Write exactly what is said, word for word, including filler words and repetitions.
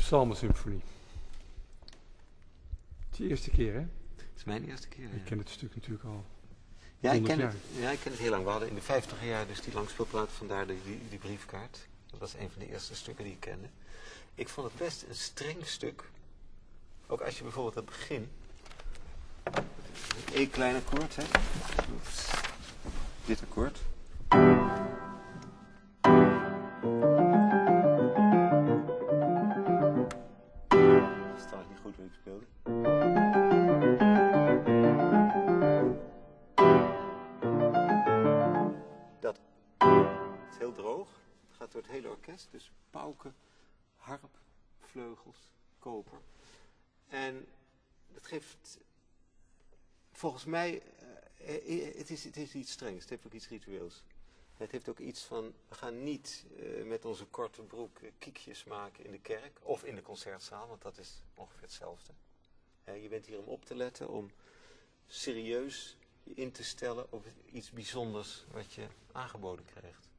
Psalmensymfonie. Het is je eerste keer, hè? Het is mijn eerste keer, ja. Je kent het stuk natuurlijk al. Ja, ik honderd ken jaar. het, ja, ik ken het heel lang. We hadden in de vijftiger jaar dus die langspeelplaat, vandaar de, die, die briefkaart. Dat was een van de eerste stukken die ik kende. Ik vond het best een streng stuk. Ook als je bijvoorbeeld het begin... Een E-klein akkoord, hè. Oeps. Dit akkoord. Dat is trouwens niet goed wat ik speelde. Dat is heel droog. Het gaat door het hele orkest. Dus pauken, harp, vleugels, koper. En dat geeft... Volgens mij, uh, het, is, het is iets strengs. Het heeft ook iets ritueels. Het heeft ook iets van, we gaan niet uh, met onze korte broek uh, kiekjes maken in de kerk. Of in de concertzaal, want dat is ongeveer hetzelfde. Uh, je bent hier om op te letten, om serieus je in te stellen op iets bijzonders wat je aangeboden krijgt.